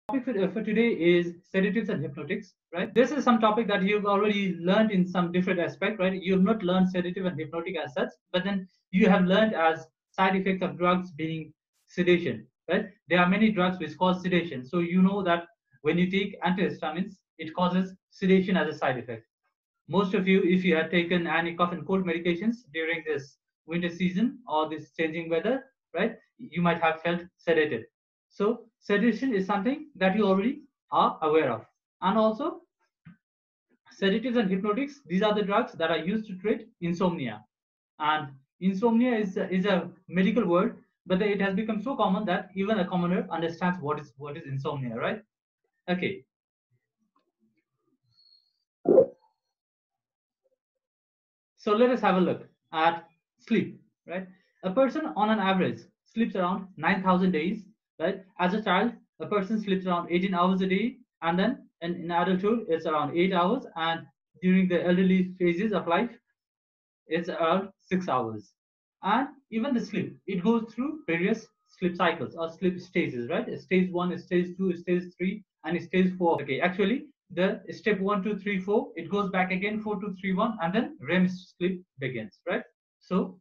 topic for today is sedatives and hypnotics, right? This is some topic that you've already learned in some different aspect, right? You have not learned sedative and hypnotic as such, but then you have learned as side effects of drugs being sedation, right? There are many drugs which cause sedation. So you know that when you take antihistamines, it causes sedation as a side effect. Most of you, if you had taken any cough and cold medications during this winter season or this changing weather, right, you might have felt sedated. So sedation is something that you already are aware of. And also sedatives and hypnotics, these are the drugs that are used to treat insomnia. And insomnia is a medical word, but it has become so common that even a commoner understands what is insomnia, right? Okay, so let us have a look at sleep, right? A person on an average sleeps around 9,000 days, right? As a child, a person sleeps around 18 hours a day, and then in adulthood, it's around 8 hours, and during the elderly phases of life, it's around 6 hours. And even the sleep, it goes through various sleep cycles or sleep stages, right? Stage one, stage two, stage three, and stage four. Okay, actually, the step one, two, three, four, it goes back again, four, two, three, one, and then REM sleep begins, right? So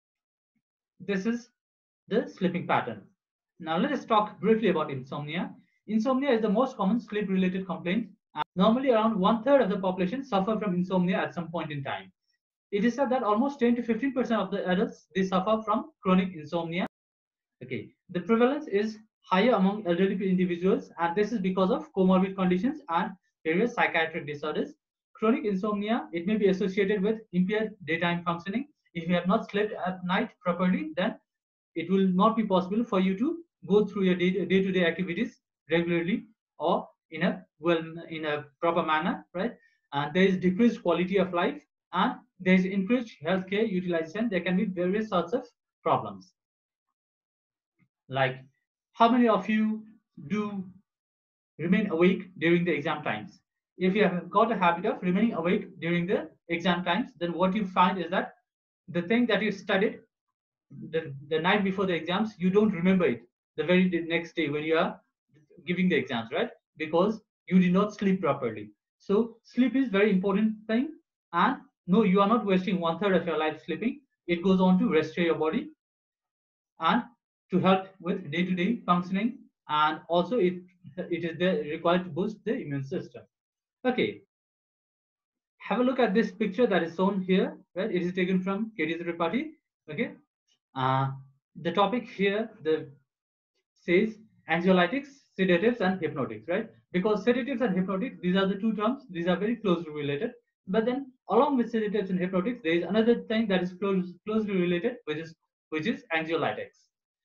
this is the sleeping pattern. Now let us talk briefly about insomnia. Insomnia is the most common sleep-related complaint. Normally, around one-third of the population suffer from insomnia at some point in time. It is said that almost 10 to 15% of the adults they suffer from chronic insomnia. Okay, the prevalence is higher among elderly individuals, and this is because of comorbid conditions and various psychiatric disorders. Chronic insomnia, it may be associated with impaired daytime functioning. If you have not slept at night properly, then it will not be possible for you to go through your day-to-day activities regularly or in a proper manner, right? And there is decreased quality of life, and there is increased healthcare utilization. There can be various sorts of problems. Like, how many of you do remain awake during the exam times? If you have got a habit of remaining awake during the exam times, then what you find is that the thing that you studied the night before the exams, you don't remember it the very next day when you are giving the exams, right? Because you did not sleep properly. So sleep is very important thing. And no, you are not wasting one third of your life sleeping. It goes on to restore your body and to help with day-to-day functioning, and also it is there required to boost the immune system. Okay, have a look at this picture that is shown here, right? It is taken from KD Tripathi. Okay, uh, the topic here the says anxiolytics, sedatives, and hypnotics, right? Because sedatives and hypnotics, these are the two terms, these are very closely related. But then, along with sedatives and hypnotics, there is another thing that is closely related, which is anxiolytics.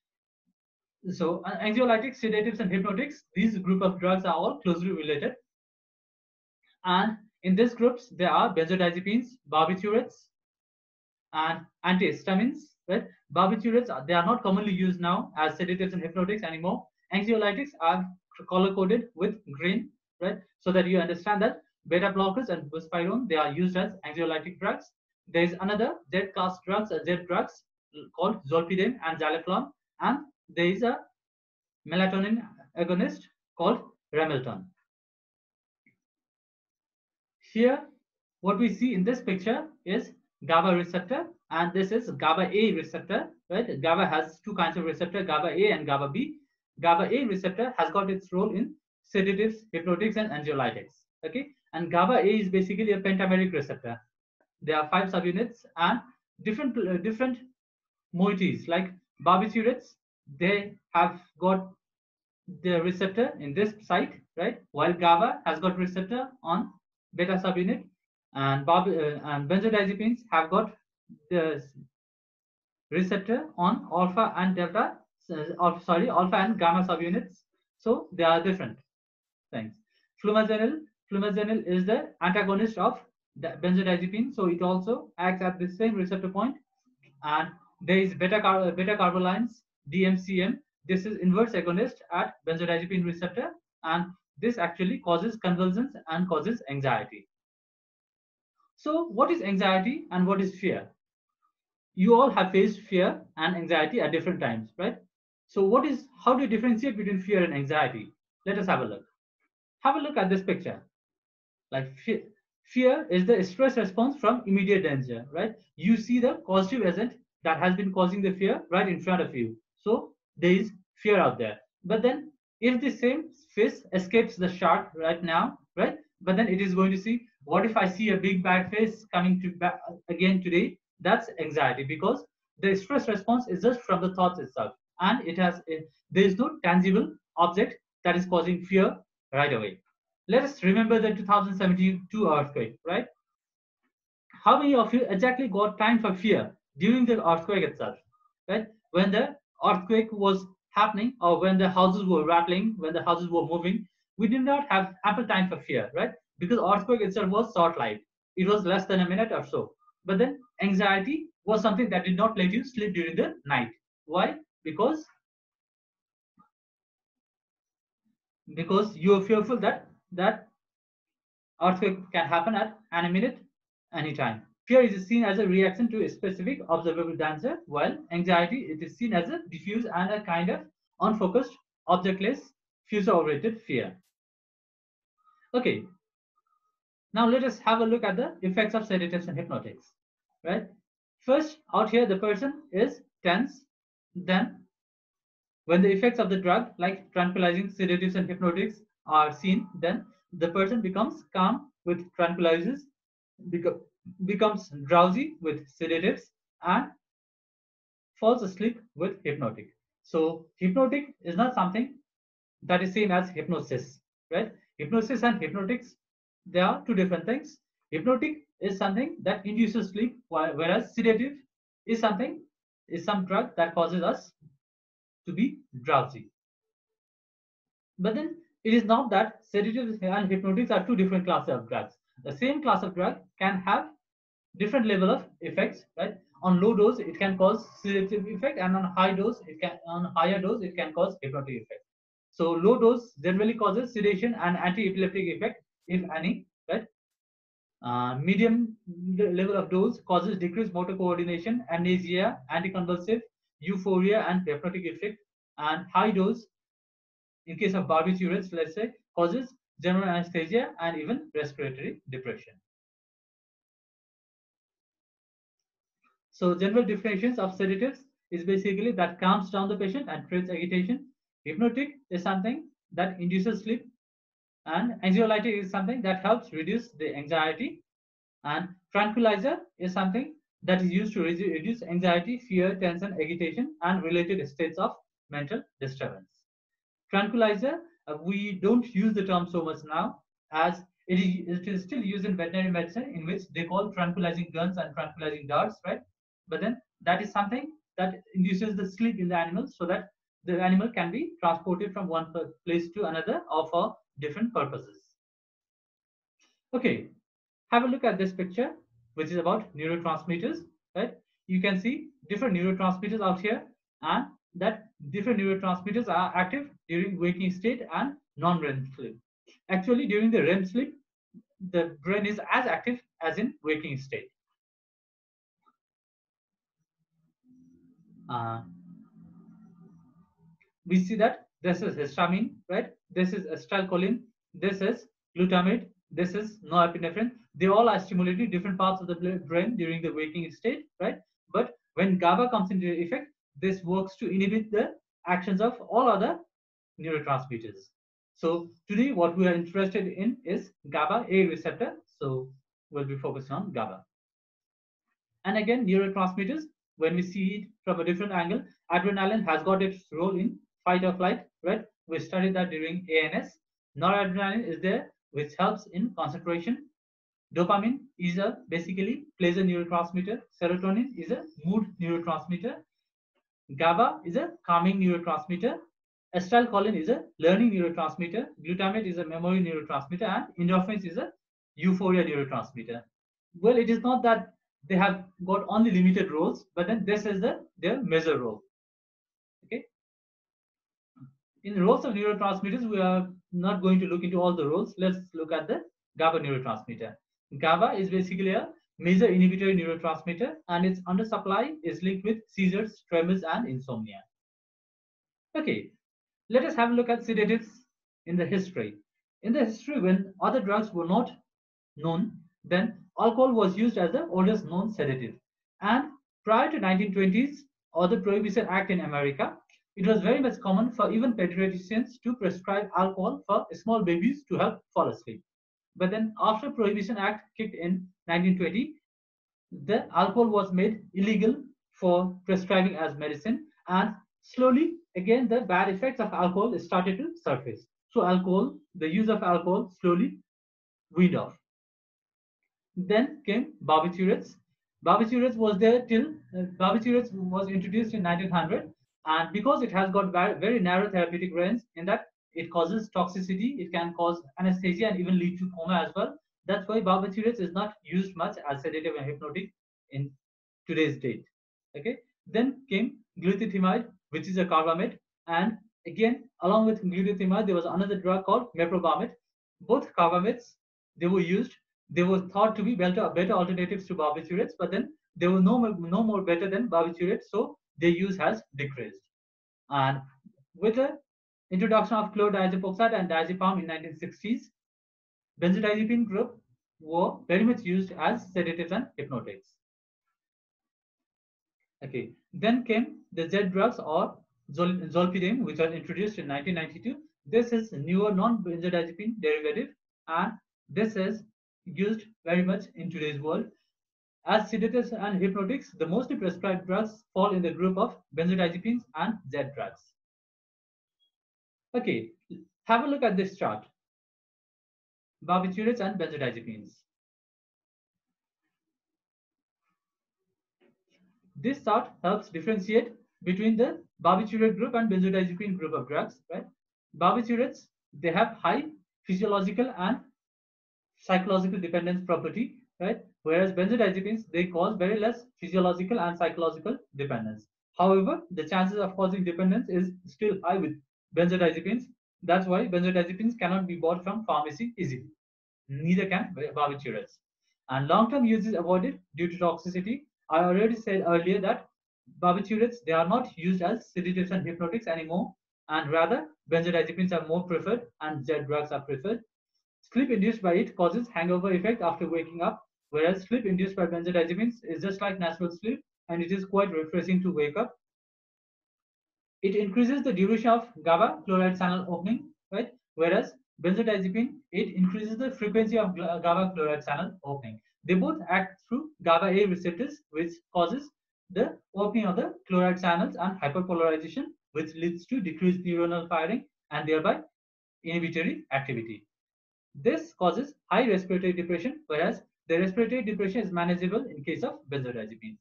So, anxiolytics, sedatives, and hypnotics, these group of drugs are all closely related. And in these groups, there are benzodiazepines, barbiturates, and antihistamines, right? Barbiturates, they are not commonly used now as sedatives and hypnotics anymore. Anxiolytics are color coded with green, right? So that you understand that beta blockers and buspirone, they are used as anxiolytic drugs. There is another Z class drugs, Z drugs called zolpidem and zaleflon, and there is a melatonin agonist called Ramelton. Here, what we see in this picture is GABA receptor, and this is GABA A receptor, right? GABA has two kinds of receptor, GABA A and GABA B. GABA A receptor has got its role in sedatives, hypnotics, and anxiolytics. Okay, and GABA A is basically a pentameric receptor. There are 5 subunits and different moieties like barbiturates. They have got the receptor in this site, right? While GABA has got receptor on beta subunit, and benzodiazepines have got the receptor on alpha and delta, alpha and gamma subunits. So they are different things. Flumazenil is the antagonist of the benzodiazepine, so it also acts at the same receptor point. And there is beta carbolines, DMCM. This is inverse agonist at benzodiazepine receptor, and this actually causes convulsions and causes anxiety. So what is anxiety and what is fear? You all have faced fear and anxiety at different times, right? So how do you differentiate between fear and anxiety? Let us have a look. Have a look at this picture. Like fear is the stress response from immediate danger, right? You see the causative agent that has been causing the fear right in front of you. So there is fear out there. But then if the same fish escapes the shark right now, right? But then it is going to see, what if I see a big bad fish coming to back again today? That's anxiety, because the stress response is just from the thoughts itself, and there is no tangible object that is causing fear right away. Let us remember the 2072 earthquake, right? How many of you exactly got time for fear during the earthquake itself, right? When the earthquake was happening, or when the houses were rattling, when the houses were moving, we did not have ample time for fear, right? Because earthquake itself was short-lived. It was less than a minute or so. But then anxiety was something that did not let you sleep during the night. Why? Because you are fearful that earthquake can happen at any minute, any time. Fear is seen as a reaction to a specific observable danger, while anxiety it is seen as a diffuse and a kind of unfocused, objectless, future-oriented fear. Okay, now let us have a look at the effects of sedatives and hypnotics. Right? First, out here the person is tense. Then, when the effects of the drug, like tranquilizing, sedatives, and hypnotics, are seen, then the person becomes calm with tranquilizers, becomes drowsy with sedatives, and falls asleep with hypnotic. So hypnotic is not something that is same as hypnosis, right? Hypnosis and hypnotics, they are two different things. Hypnotic is something that induces sleep, whereas sedative is some drug that causes us to be drowsy. But then it is not that sedatives and hypnotics are two different classes of drugs. The same class of drug can have different level of effects, right? On low dose, it can cause sedative effect, and on higher dose it can cause hypnotic effect. So low dose generally causes sedation and anti-epileptic effect, if any, right? Medium level of dose causes decreased motor coordination, amnesia, anticonvulsive, euphoria, and hypnotic effect. And high dose, in case of barbiturates, let's say, causes general anesthesia and even respiratory depression. So general definitions of sedatives is basically that calms down the patient and treats agitation. Hypnotic is something that induces sleep, and anxiolytic is something that helps reduce the anxiety, and tranquilizer is something that is used to reduce anxiety, fear, tension, agitation, and related states of mental disturbance. Tranquilizer, we don't use the term so much now, as it is still used in veterinary medicine, in which they call tranquilizing guns and tranquilizing darts, right? But then that is something that induces the sleep in the animal, so that the animal can be transported from one place to another or for different purposes. Okay, have a look at this picture, which is about neurotransmitters, right? You can see different neurotransmitters out here, and that different neurotransmitters are active during waking state and non-REM sleep. Actually, during the REM sleep, the brain is as active as in waking state. Uh, we see that this is histamine, right? This is acetylcholine, this is glutamate, this is norepinephrine. They all are stimulating different parts of the brain during the waking state, right? But when GABA comes into effect, this works to inhibit the actions of all other neurotransmitters. So today, what we are interested in is GABA A receptor. So we'll be focusing on GABA. And again, neurotransmitters, when we see it from a different angle, adrenaline has got its role in fight or flight, right? We studied that during ANS. Noradrenaline is there, which helps in concentration. Dopamine is a basically pleasure neurotransmitter. Serotonin is a mood neurotransmitter. GABA is a calming neurotransmitter. Acetylcholine is a learning neurotransmitter. Glutamate is a memory neurotransmitter, and endorphins is a euphoria neurotransmitter. Well, it is not that they have got only limited roles, but then this is their major role. Okay. In roles of neurotransmitters, we are not going to look into all the roles. Let's look at the GABA neurotransmitter. GABA is basically a major inhibitory neurotransmitter, and its undersupply is linked with seizures, tremors, and insomnia. Okay, let us have a look at sedatives. in the history. In the history, when other drugs were not known, then alcohol was used as the oldest known sedative. And prior to 1920s or the Prohibition Act in America, it was very much common for even pediatricians to prescribe alcohol for small babies to help fall asleep. But then after Prohibition Act kicked in 1920, the alcohol was made illegal for prescribing as medicine, and slowly again the bad effects of alcohol started to surface. So alcohol, the use of alcohol slowly weaned off. Then came barbiturates. Barbiturates was there till barbiturates was introduced in 1900, and because it has got very narrow therapeutic range in that it causes toxicity, it can cause anesthesia and even lead to coma as well. That's why barbiturates is not used much as sedative and hypnotic in today's date. Okay. Then came glutathione, which is a carbamide, and again along with glutathione there was another drug called meprobamate. Both carbamides, they were used, they were thought to be better alternatives to barbiturates, but then they were no more better than barbiturates, so their use has decreased. And with the introduction of chlordiazepoxide and diazepam in 1960s, benzodiazepine group were very much used as sedatives and hypnotics. Okay, then came the Z drugs or zolpidem, which was introduced in 1992. This is newer non-benzodiazepine derivative, and this is used very much in today's world. As sedatives and hypnotics, the mostly prescribed drugs fall in the group of benzodiazepines and Z drugs. Okay, have a look at this chart. Barbiturates and benzodiazepines. This chart helps differentiate between the barbiturate group and benzodiazepine group of drugs, right? Barbiturates, they have high physiological and psychological dependence property, right? Whereas benzodiazepines, they cause very less physiological and psychological dependence. However, the chances of causing dependence is still high with benzodiazepines. That's why benzodiazepines cannot be bought from pharmacy easily. Neither can barbiturates. And long-term use is avoided due to toxicity. I already said earlier that barbiturates, they are not used as sedatives and hypnotics anymore, and rather benzodiazepines are more preferred and Z drugs are preferred. Sleep induced by it causes hangover effect after waking up, whereas sleep induced by benzodiazepines is just like natural sleep and it is quite refreshing to wake up. It increases the duration of GABA chloride channel opening, right? Whereas benzodiazepine, it increases the frequency of GABA chloride channel opening. They both act through GABA A receptors, which causes the opening of the chloride channels and hyperpolarization, which leads to decreased neuronal firing and thereby inhibitory activity. This causes high respiratory depression, whereas the respiratory depression is manageable in case of benzodiazepines.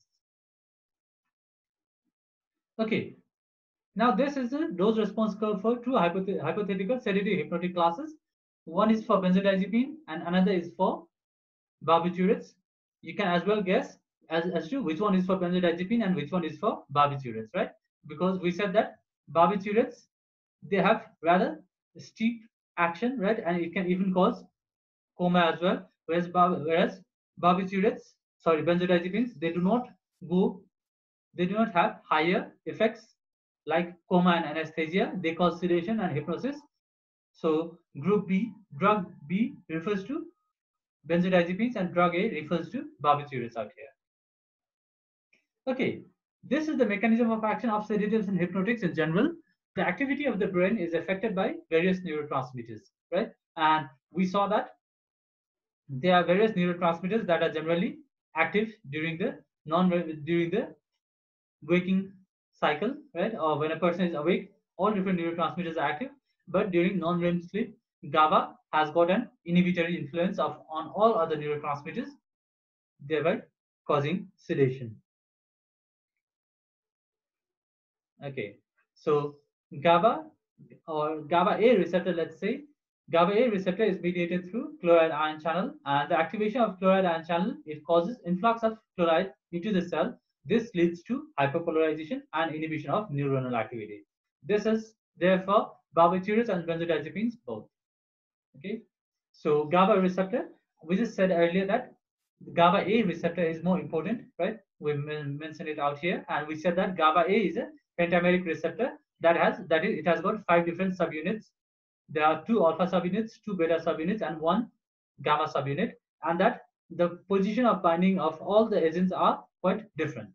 Okay, now this is the dose response curve for two hypothetical sedative hypnotic classes. One is for benzodiazepine and another is for barbiturates. You can as well guess as to which one is for benzodiazepine and which one is for barbiturates, right? Because we said that barbiturates, they have rather steep action, right? And it can even cause coma as well. Whereas barbiturates, sorry, benzodiazepines, they do not have higher effects like coma and anesthesia. They cause sedation and hypnosis. So group B, drug B refers to benzodiazepines and drug A refers to barbiturates out here. Okay, this is the mechanism of action of sedatives and hypnotics in general. The activity of the brain is affected by various neurotransmitters, right? And we saw that there are various neurotransmitters that are generally active during the waking cycle, right? Or when a person is awake, all different neurotransmitters are active. But during non-REM sleep, GABA has got an inhibitory influence on all other neurotransmitters, thereby causing sedation. Okay, so GABA or GABA A receptor, let's say, GABA A receptor is mediated through chloride ion channel, and the activation of chloride ion channel, it causes influx of chloride into the cell. This leads to hyperpolarization and inhibition of neuronal activity. This is therefore barbiturates and benzodiazepines both. Okay, so GABA receptor, we just said earlier that GABA A receptor is more important, right? We mentioned it out here, and we said that GABA A is a pentameric receptor it has got 5 different subunits. there are two alpha subunits, two beta subunits, and one gamma subunit, and that the position of binding of all the agents are quite different.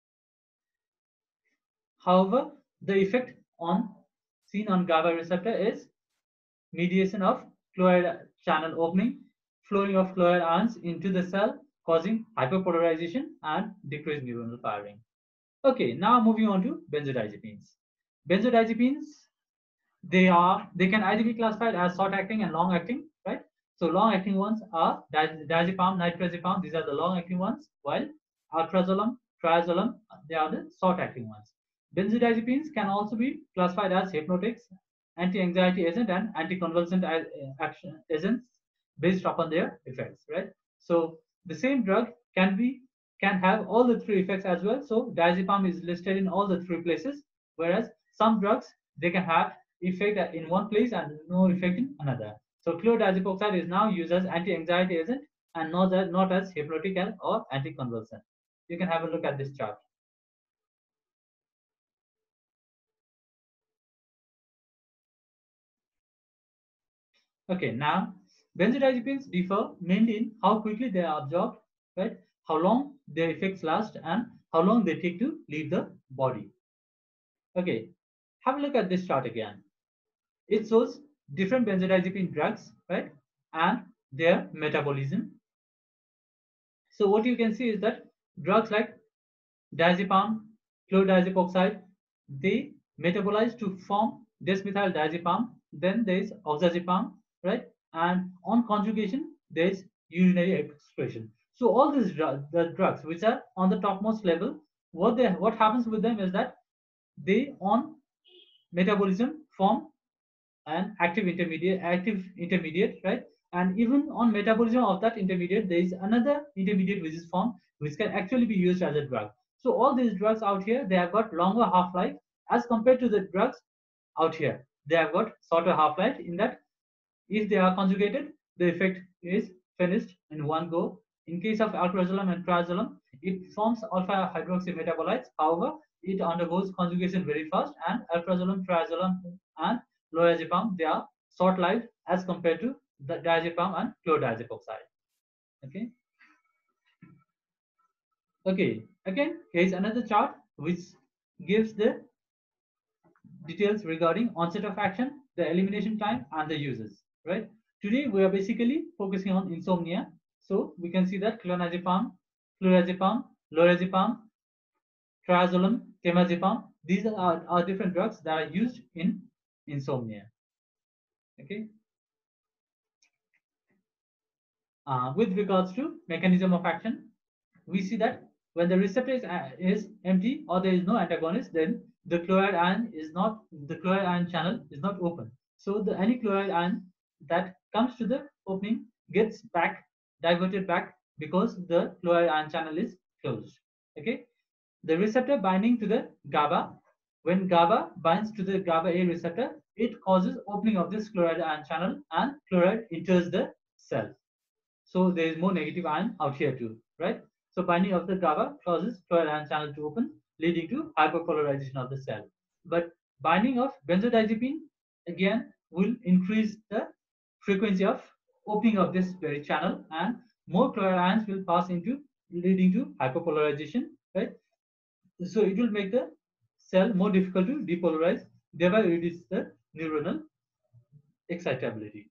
However, the effect on seen on GABA receptor is mediation of chloride channel opening, flowing of chloride ions into the cell, causing hyperpolarization and decreased neuronal firing. Okay, now moving on to benzodiazepines. Benzodiazepines, they can either be classified as short acting and long acting, right? So long acting ones are diazepam, nitrazepam. These are the long acting ones, while alprazolam, triazolam, they are the short acting ones. Benzodiazepines can also be classified as hypnotics, anti-anxiety agent, and anticonvulsant action agents based upon their effects, right? So the same drug can have all the three effects as well. So diazepam is listed in all the three places, whereas some drugs they can have effect in one place and no effect in another. So chlordiazepoxide is now used as anti-anxiety agent and not as hypnotic or anticonvulsant. You can have a look at this chart. Okay, now benzodiazepines differ mainly in how quickly they are absorbed, right? How long their effects last, and how long they take to leave the body. Okay, have a look at this chart again. It shows different benzodiazepine drugs, right, and their metabolism. So what you can see is that drugs like diazepam, chlordiazepoxide, they metabolize to form desmethyl diazepam. Then there is oxazepam, right? And on conjugation, there is urinary excretion. So all these the drugs which are on the topmost level, what happens with them is that they on metabolism form an active intermediate, right? And even on metabolism of that intermediate, there is another intermediate which is formed, which can actually be used as a drug. So all these drugs out here, they have got longer half-life as compared to the drugs out here. They have got shorter half-life in that if they are conjugated, the effect is finished in one go. In case of alprazolam and triazolam, it forms alpha hydroxy metabolites. However, it undergoes conjugation very fast, and alprazolam, triazolam, and lorazepam, they are short-lived as compared to the diazepam and chlordiazepoxide. Okay. Okay. Again, here is another chart which gives the details regarding onset of action, the elimination time, and the uses. Right. Today we are basically focusing on insomnia. So we can see that clonazepam, flurazepam, lorazepam, triazolam, temazepam. These are different drugs that are used in insomnia. Okay. With regards to mechanism of action, we see that when the receptor is empty or there is no antagonist, then the chloride ion is not the chloride ion channel is not open. So the any chloride ion that comes to the opening gets diverted back because the chloride ion channel is closed. Okay, the receptor binding to the GABA. When GABA binds to the GABA A receptor, it causes opening of this chloride ion channel and chloride enters the cell. So there is more negative ion out here too, right? So binding of the GABA causes chloride ion channel to open, leading to hyperpolarization of the cell. But binding of benzodiazepine again will increase the frequency of opening of this very channel, and more chloride ions will pass into, leading to hyperpolarization, right? So it will make the cell more difficult to depolarize, thereby reduce the neuronal excitability.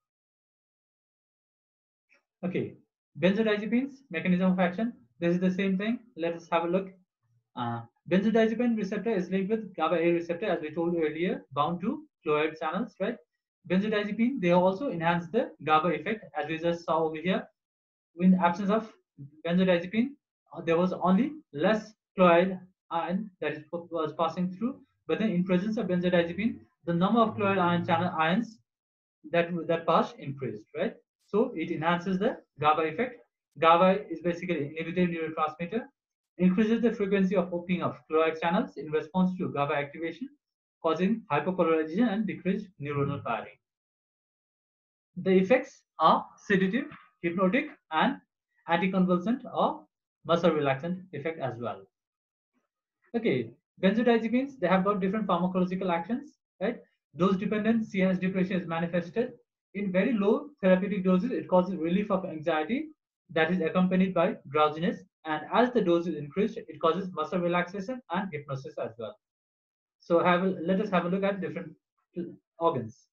Okay, benzodiazepines, mechanism of action. This is the same thing. Let us have a look. Benzodiazepine receptor is linked with GABA A receptor, as we told earlier, bound to chloride channels, right? Benzodiazepine, they also enhance the GABA effect, as we just saw over here. In absence of benzodiazepine, there was only less chloride ion that was passing through. But then, in presence of benzodiazepine, the number of chloride ion channel ions that pass increased, right? So it enhances the GABA effect. GABA is basically inhibitor neurotransmitter, increases the frequency of opening of chloride channels in response to GABA activation, causing hyperpolarization and decreased neuronal firing. The effects are sedative, hypnotic, and anticonvulsant or muscle relaxant effect as well. Okay, benzodiazepines, they have got different pharmacological actions, right? Dose-dependent CNS depression is manifested. In very low therapeutic doses, it causes relief of anxiety that is accompanied by drowsiness. And as the dose is increased, it causes muscle relaxation and hypnosis as well. So let us have a look at different organs.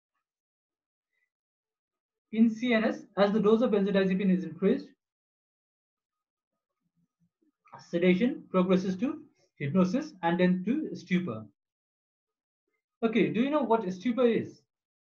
In CNS, as the dose of benzodiazepine is increased, sedation progresses to hypnosis and then to stupor. Okay, do you know what stupor is?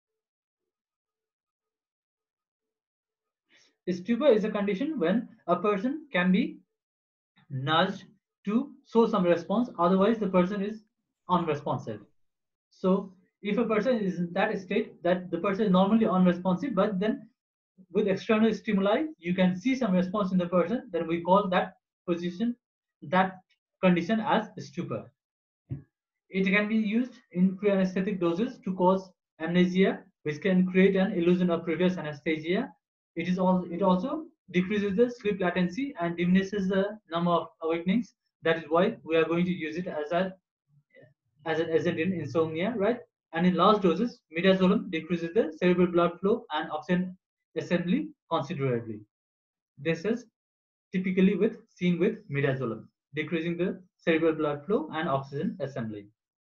Stupor is a condition when a person can be nudged to show some response, otherwise the person is unresponsive. So if a person is in that state that the person is normally unresponsive, but then with external stimuli you can see some response in the person, then we call that position, that condition as stupor. It can be used in pre-anesthetic doses to cause amnesia, which can create an illusion of previous anesthesia. It also decreases the sleep latency and diminishes the number of awakenings. That is why we are going to use it as an agent in insomnia, right? And in large doses, midazolam decreases the cerebral blood flow and oxygen assembly considerably. This is typically seen with midazolam, decreasing the cerebral blood flow and oxygen assembly.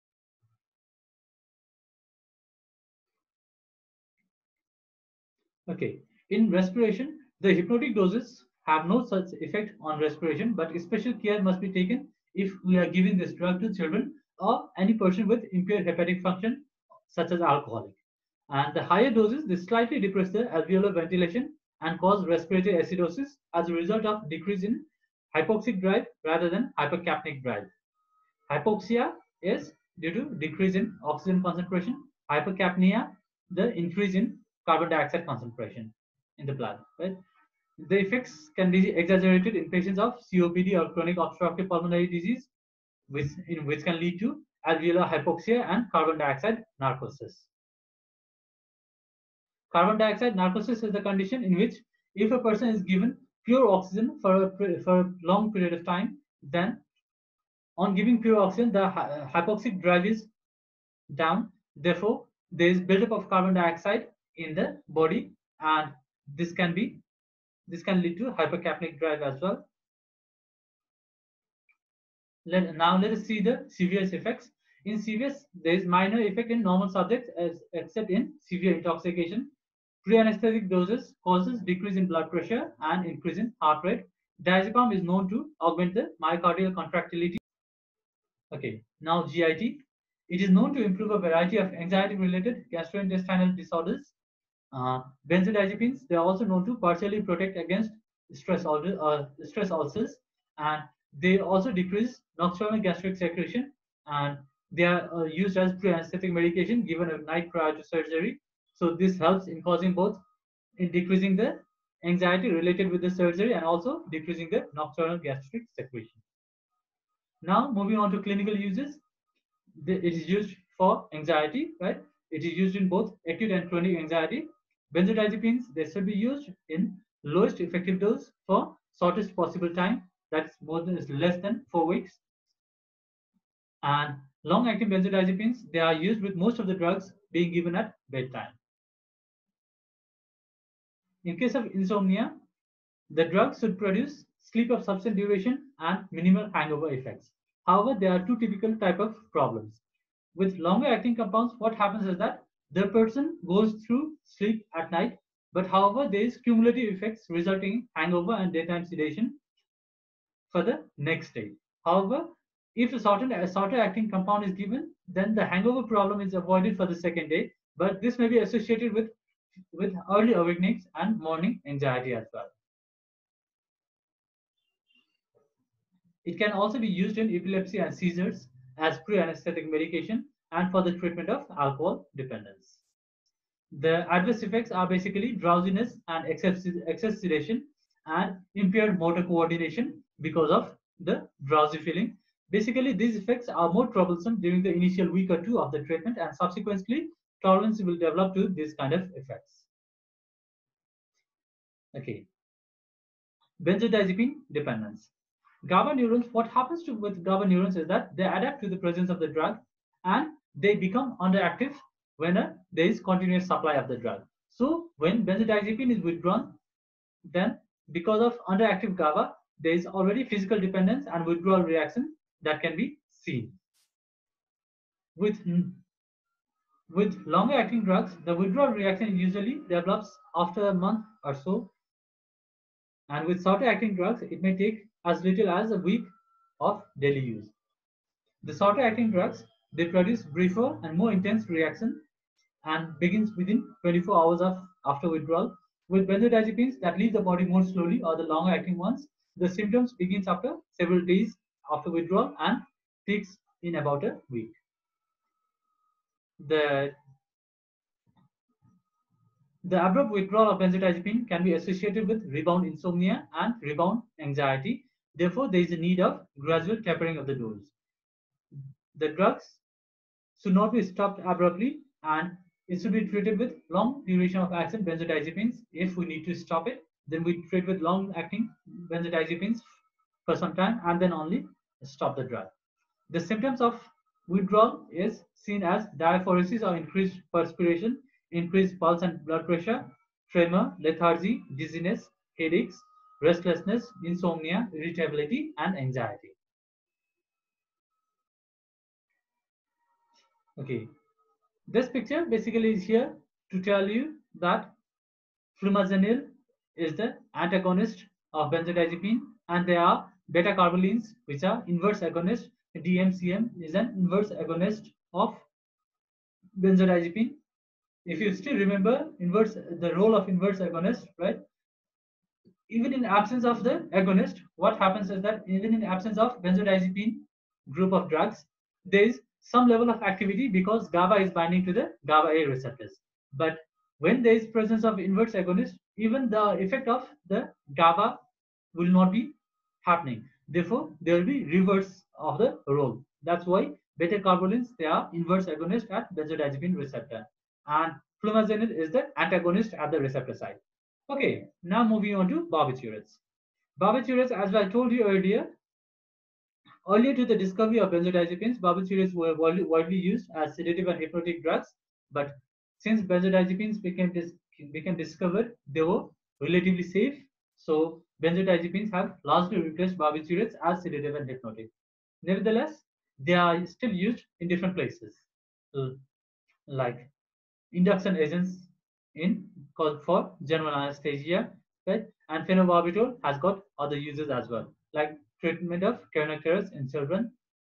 Okay, in respiration, the hypnotic doses have no such effect on respiration, but special care must be taken if we are giving this drug to children or any person with impaired hepatic function, such as alcoholic. And the higher doses, they slightly depress the alveolar ventilation and cause respiratory acidosis as a result of decrease in hypoxic drive rather than hypercapnic drive. Hypoxia is due to decrease in oxygen concentration. Hypercapnia, the increase in carbon dioxide concentration in the blood. Right? The effects can be exaggerated in patients of COPD or chronic obstructive pulmonary disease, which can lead to alveolar hypoxia and carbon dioxide narcosis. Carbon dioxide narcosis is the condition in which if a person is given pure oxygen for a long period of time, then on giving pure oxygen, the hypoxic drive is down. Therefore, there is buildup of carbon dioxide in the body, and this can lead to hypercapnic drive as well. Now let us see the CVS effects. In CVS, there is minor effect in normal subjects except in severe intoxication. Pre-anesthetic doses causes decrease in blood pressure and increase in heart rate. Diazepam is known to augment the myocardial contractility. Okay, now GIT. It is known to improve a variety of anxiety-related gastrointestinal disorders. Benzodiazepines, they are also known to partially protect against stress ulcers, and they also decrease nocturnal gastric secretion, and they are used as pre-anesthetic medication given at night prior to surgery. So this helps in causing both in decreasing the anxiety related with the surgery and also decreasing the nocturnal gastric secretion. Now moving on to clinical uses, it is used for anxiety, right? It is used in both acute and chronic anxiety. Benzodiazepines, they should be used in lowest effective dose for shortest possible time, that's less than 4 weeks. And long-acting benzodiazepines, they are used with most of the drugs being given at bedtime. In case of insomnia, the drug should produce sleep of sufficient duration and minimal hangover effects. However, there are two typical type of problems. With longer acting compounds, what happens is that the person goes through sleep at night, but however, there is cumulative effects resulting in hangover and daytime sedation for the next day. However, if a shorter acting compound is given, then the hangover problem is avoided for the second day, but this may be associated with early awakenings and morning anxiety as well. It can also be used in epilepsy and seizures as pre-anesthetic medication and for the treatment of alcohol dependence. The adverse effects are basically drowsiness and excess sedation and impaired motor coordination because of the drowsy feeling. Basically, these effects are more troublesome during the initial week or two of the treatment, and subsequently, tolerance will develop to these kind of effects. Okay. Benzodiazepine dependence. GABA neurons, what happens with GABA neurons is that they adapt to the presence of the drug and they become underactive when there is continuous supply of the drug. So when benzodiazepine is withdrawn, then because of underactive GABA, there is already physical dependence and withdrawal reaction that can be seen. With longer acting drugs, the withdrawal reaction usually develops after a month or so, and with shorter acting drugs, it may take as little as a week of daily use. The shorter acting drugs, they produce briefer and more intense reaction and begins within 24 hours of after withdrawal. With benzodiazepines that leave the body more slowly, or the longer acting ones, the symptoms begins after several days after withdrawal and peaks in about a week. The abrupt withdrawal of benzodiazepine can be associated with rebound insomnia and rebound anxiety. Therefore, there is a need of gradual tapering of the dose. The drugs should not be stopped abruptly, and it should be treated with long duration of action benzodiazepines. If we need to stop it, then we treat with long acting benzodiazepines for some time and then only stop the drug. The symptoms of withdrawal is seen as diaphoresis or increased perspiration, increased pulse and blood pressure, tremor, lethargy, dizziness, headaches, restlessness, insomnia, irritability, and anxiety. Okay, this picture basically is here to tell you that flumazenil is the antagonist of benzodiazepine, and there are beta carbolines which are inverse agonist. DMCM is an inverse agonist of benzodiazepine. If you still remember the role of inverse agonist, right? Even in absence of the agonist, what happens is that even in absence of benzodiazepine group of drugs, there is some level of activity because GABA is binding to the GABA A receptors. But when there is presence of inverse agonist, even the effect of the GABA will not be happening. Therefore, there will be reverse of the role. That's why beta carbolines, they are inverse agonist at benzodiazepine receptor, and flumazenil is the antagonist at the receptor side. Okay, now moving on to barbiturates. Barbiturates, as I told you earlier to the discovery of benzodiazepines, barbiturates were widely used as sedative and hypnotic drugs. But since benzodiazepines became discovered, they were relatively safe. So benzodiazepines have largely replaced barbiturates as sedative and hypnotic. Nevertheless, they are still used in different places, like induction agents in for general anesthesia, right? And phenobarbital has got other uses as well, like treatment of kernicterus in children.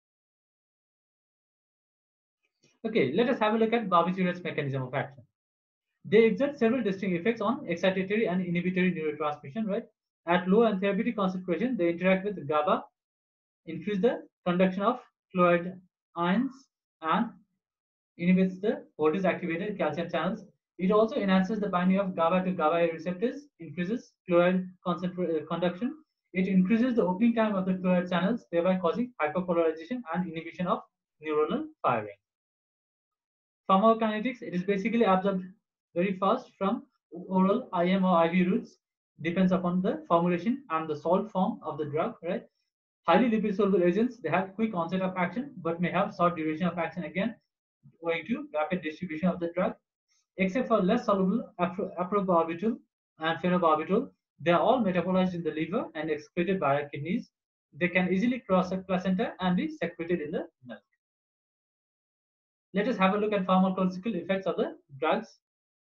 Okay, let us have a look at barbiturates' mechanism of action. They exert several distinct effects on excitatory and inhibitory neurotransmission, right? At low and therapeutic concentration, they interact with GABA, increase the conduction of chloride ions, and inhibits the voltage activated calcium channels. It also enhances the binding of GABA to GABA receptors, increases chloride conduction. It increases the opening time of the chloride channels, thereby causing hyperpolarization and inhibition of neuronal firing. Pharmacokinetics, it is basically absorbed very fast from oral, IM, or IV routes, depends upon the formulation and the salt form of the drug, right? Highly lipid soluble agents, they have quick onset of action, but may have short duration of action again, owing to rapid distribution of the drug. Except for less soluble aprobarbital and phenobarbital, they are all metabolized in the liver and excreted by our kidneys. They can easily cross a placenta and be secreted in the milk. Let us have a look at pharmacological effects of the drugs.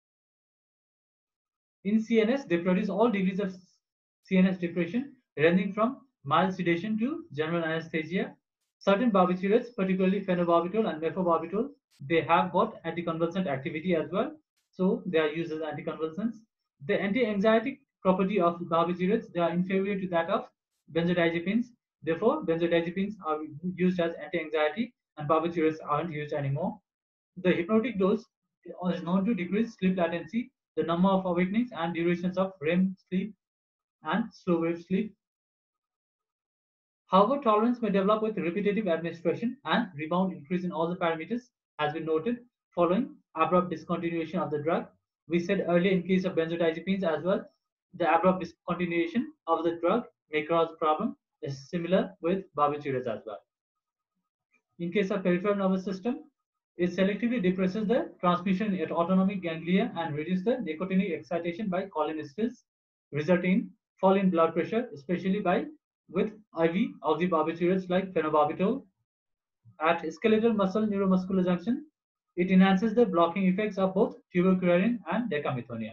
In CNS, they produce all degrees of CNS depression, ranging from mild sedation to general anesthesia. Certain barbiturates, particularly phenobarbital and methylbarbital, they have got anticonvulsant activity as well, so they are used as anticonvulsants. The anti-anxiety property of barbiturates, they are inferior to that of benzodiazepines. Therefore, benzodiazepines are used as anti-anxiety and barbiturates aren't used anymore. The hypnotic dose is known to decrease sleep latency, the number of awakenings, and durations of REM sleep and slow wave sleep. However, tolerance may develop with repetitive administration, and rebound increase in all the parameters has been noted following abrupt discontinuation of the drug. We said earlier in case of benzodiazepines as well, the abrupt discontinuation of the drug may cause problem. Is similar with barbiturates as well. In case of peripheral nervous system, It selectively depresses the transmission at autonomic ganglia and reduces the nicotinic excitation by cholinesterase, resulting in fall in blood pressure, especially with IV oxybarbiturates like phenobarbital. At skeletal muscle neuromuscular junction, it enhances the blocking effects of both tuberculin and decamethonium.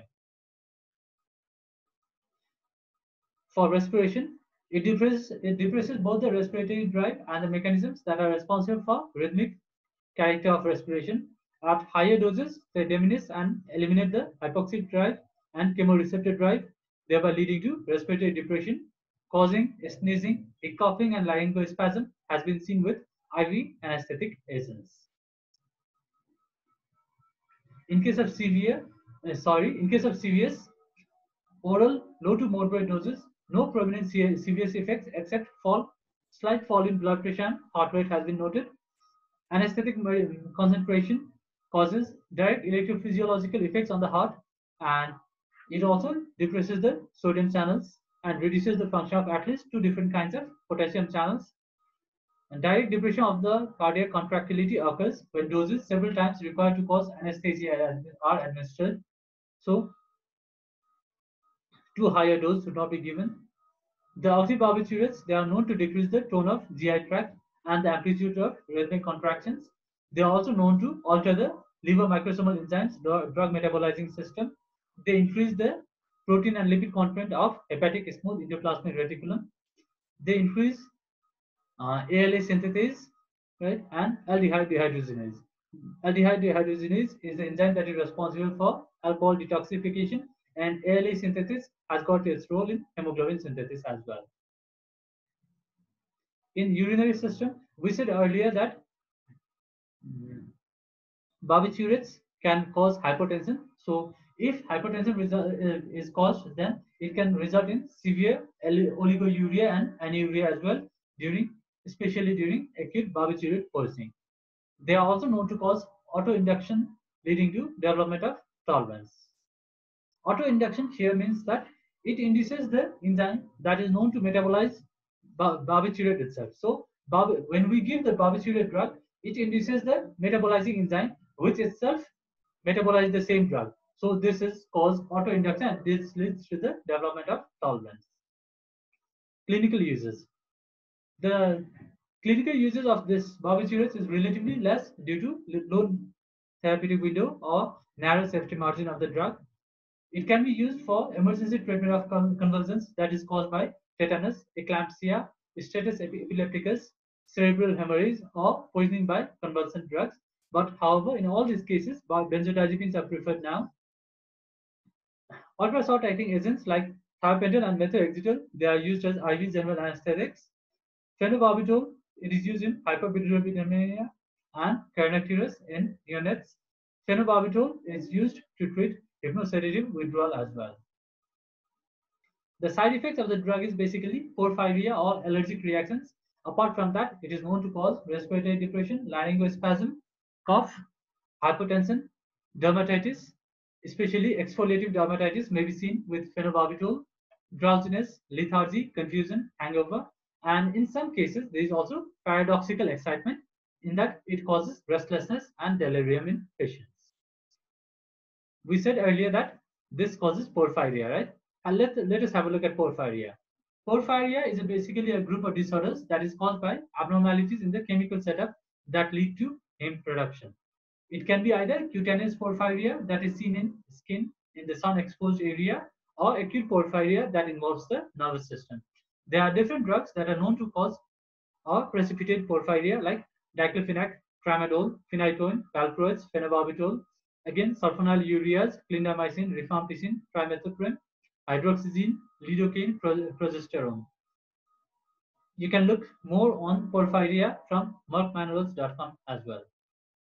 For respiration, it depresses both the respiratory drive and the mechanisms that are responsible for rhythmic character of respiration. At higher doses, they diminish and eliminate the hypoxic drive and chemoreceptor drive, thereby leading to respiratory depression, causing sneezing, hiccoughing, and laryngospasm has been seen with IV anesthetic agents. In case of in case of CVS, oral low to moderate doses, no prominent CVS effects except slight fall in blood pressure and heart rate has been noted. Anesthetic concentration causes direct electrophysiological effects on the heart, and it also depresses the sodium channels and reduces the function of at least two different kinds of potassium channels. And direct depression of the cardiac contractility occurs when doses several times required to cause anesthesia are administered. So, too high a dose should not be given. The oxybarbiturates, they are known to decrease the tone of GI tract and the amplitude of rhythmic contractions. They are also known to alter the liver microsomal enzymes, drug metabolizing system. They increase the protein and lipid content of hepatic smooth endoplasmic reticulum. They increase ALA synthetase, right, and aldehyde dehydrogenase. Aldehyde dehydrogenase is the enzyme that is responsible for alcohol detoxification, and ALA synthesis has got its role in hemoglobin synthesis as well. In urinary system, we said earlier that barbiturates can cause hypotension. So if hypotension is caused, then it can result in severe oliguria and anuria as well, especially during acute barbiturate poisoning. They are also known to cause autoinduction, leading to development of tolerance. Autoinduction here means that it induces the enzyme that is known to metabolize barbiturate itself. So when we give the barbiturate drug, it induces the metabolizing enzyme which itself metabolize the same drug. So this is called autoinduction, and this leads to the development of tolerance. Clinical uses. The clinical uses of this barbiturates is relatively less due to low therapeutic window or narrow safety margin of the drug. It can be used for emergency treatment of convulsions that is caused by tetanus, eclampsia, status epilepticus, cerebral hemorrhage, or poisoning by convulsant drugs. But however, in all these cases, benzodiazepines are preferred now. Ultra short acting agents like thiopentol and methotrexate, they are used as IV general anesthetics. Phenobarbital, it is used in hyperbilirubinemia and kernicterus in neonates. Phenobarbital is used to treat hypnosedative withdrawal as well. The side effects of the drug is basically porphyria or allergic reactions. Apart from that, it is known to cause respiratory depression, laryngospasm, cough, hypotension, dermatitis, especially exfoliative dermatitis may be seen with phenobarbital, drowsiness, lethargy, confusion, hangover, and in some cases there is also paradoxical excitement in that it causes restlessness and delirium in patients. We said earlier that this causes porphyria, right? And let us have a look at porphyria. Porphyria is basically a group of disorders that is caused by abnormalities in the chemical setup that lead to heme production. It can be either cutaneous porphyria that is seen in skin in the sun exposed area, or acute porphyria that involves the nervous system. There are different drugs that are known to cause or precipitate porphyria like diclofenac, tramadol, phenytoin, valproates, phenobarbital, again sulfonylureas, clindamycin, rifampicin, trimethoprim, hydroxyzine, lidocaine, progesterone. You can look more on porphyria from merckmanuals.com as well.